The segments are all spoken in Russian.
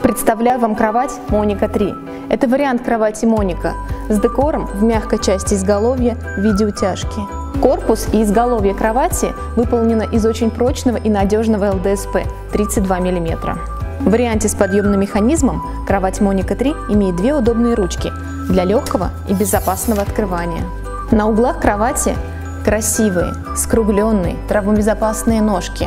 Представляю вам кровать Моника 3. Это вариант кровати Моника с декором в мягкой части изголовья в виде утяжки. Корпус и изголовье кровати выполнено из очень прочного и надежного ЛДСП 32 мм. В варианте с подъемным механизмом кровать Моника 3 имеет две удобные ручки для легкого и безопасного открывания. На углах кровати красивые, скругленные, травмобезопасные ножки,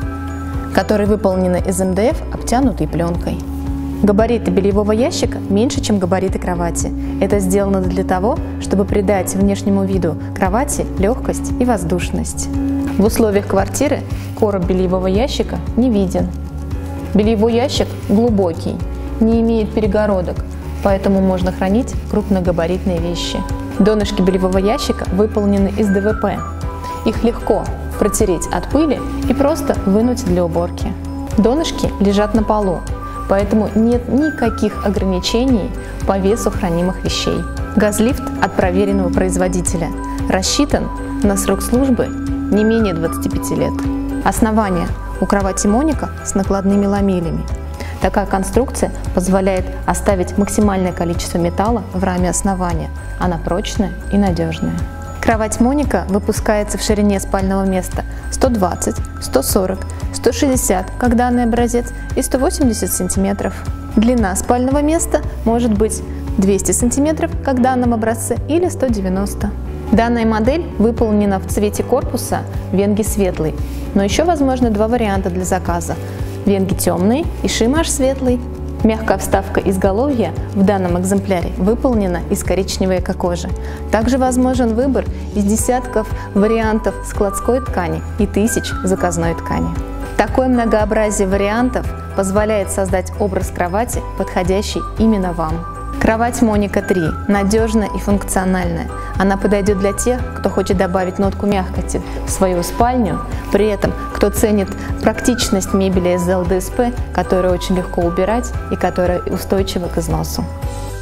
которые выполнены из МДФ, обтянутой пленкой. Габариты бельевого ящика меньше, чем габариты кровати. Это сделано для того, чтобы придать внешнему виду кровати легкость и воздушность. В условиях квартиры короб бельевого ящика не виден. Бельевой ящик глубокий, не имеет перегородок, поэтому можно хранить крупногабаритные вещи. Донышки бельевого ящика выполнены из ДВП. Их легко протереть от пыли и просто вынуть для уборки. Донышки лежат на полу, поэтому нет никаких ограничений по весу хранимых вещей. Газлифт от проверенного производителя рассчитан на срок службы не менее 25 лет. Основание у кровати Моника с накладными ламелями. Такая конструкция позволяет оставить максимальное количество металла в раме основания. Она прочная и надежная. Кровать Моника выпускается в ширине спального места 120, 140, 160, как данный образец, и 180 см. Длина спального места может быть 200 см, как в данном образце, или 190. Данная модель выполнена в цвете корпуса венги светлый, но еще возможны два варианта для заказа: венги темный и шимаш светлый. Мягкая вставка изголовья в данном экземпляре выполнена из коричневой эко-кожи. Также возможен выбор из десятков вариантов складской ткани и тысяч заказной ткани. Такое многообразие вариантов позволяет создать образ кровати, подходящий именно вам. Кровать Моника 3 надежная и функциональная. Она подойдет для тех, кто хочет добавить нотку мягкости в свою спальню, при этом кто ценит практичность мебели из ЛДСП, которую очень легко убирать и которая устойчива к износу.